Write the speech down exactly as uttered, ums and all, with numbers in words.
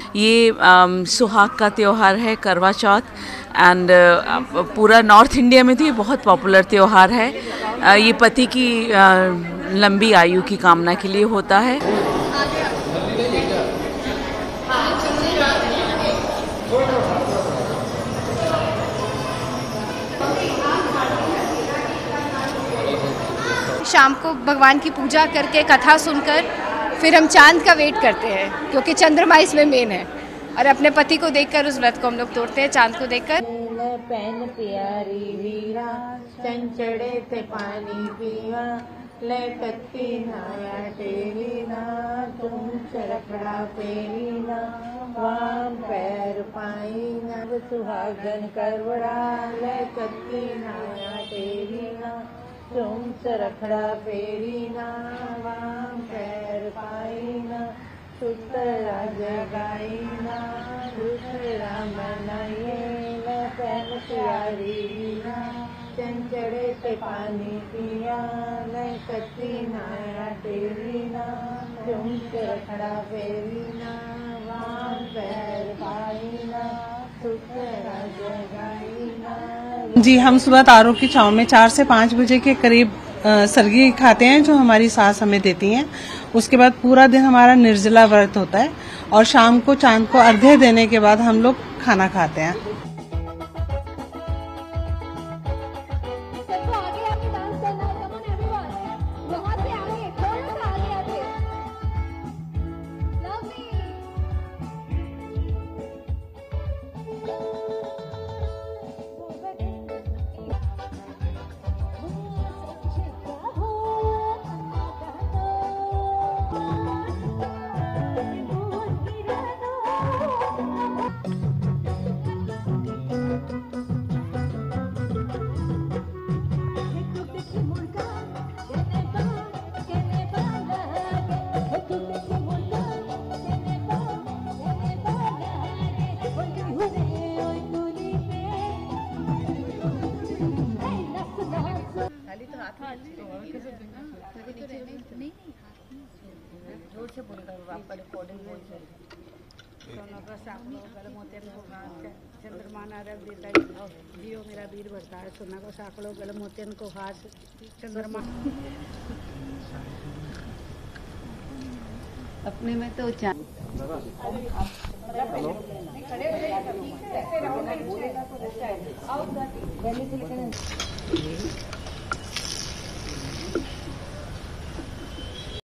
ये um, सुहाग का त्यौहार है, करवा चौथ, एंड uh, पूरा नॉर्थ इंडिया में तो ये बहुत पॉपुलर त्यौहार है। uh, ये पति की uh, लंबी आयु की कामना के लिए होता है। शाम को भगवान की पूजा करके कथा सुनकर फिर हम चांद का वेट करते हैं, क्योंकि चंद्रमा इसमें मेन है, और अपने पति को देखकर उस व्रत को हम लोग तोड़ते हैं, चांद को देखकर। पहन प्यारी वीरा चंचड़े ते पानी पीवा ले कत्ती नाया तेरी ना तुम चरखड़ा पेरी ना वाम पैर पाई ना सुहागन करवड़ा ले कत्ती नाया तेरी ना तुम चरखड़ा पेरी ना वाम पैर पाई ना सुतरा जगाई ना दूसरा मनाइए न पहन प्यारी वीरा चंचड़े पे पानी पिया न कत्ती नाया तेरी ना तुम चरखड़ा पेरी ना वाम पैर पाई ना सुतरा जगाई ना। जी, हम सुबह तारों की छाँव में चार से पाँच बजे के करीब सरगी खाते हैं, जो हमारी सास हमें देती हैं। उसके बाद पूरा दिन हमारा निर्जला व्रत होता है और शाम को चांद को अर्घ्य देने के बाद हम लोग खाना खाते हैं। जोर से बोल कर आपका रिकॉर्डिंग बोल से सोनों का साकलो गल मोतियन को हाथ चंद्रमा नारद देता जियो मेरा वीर भरता है। सोना को साकलो गल मोतियन को हाथ चंद्रमा अपने में तो चांद।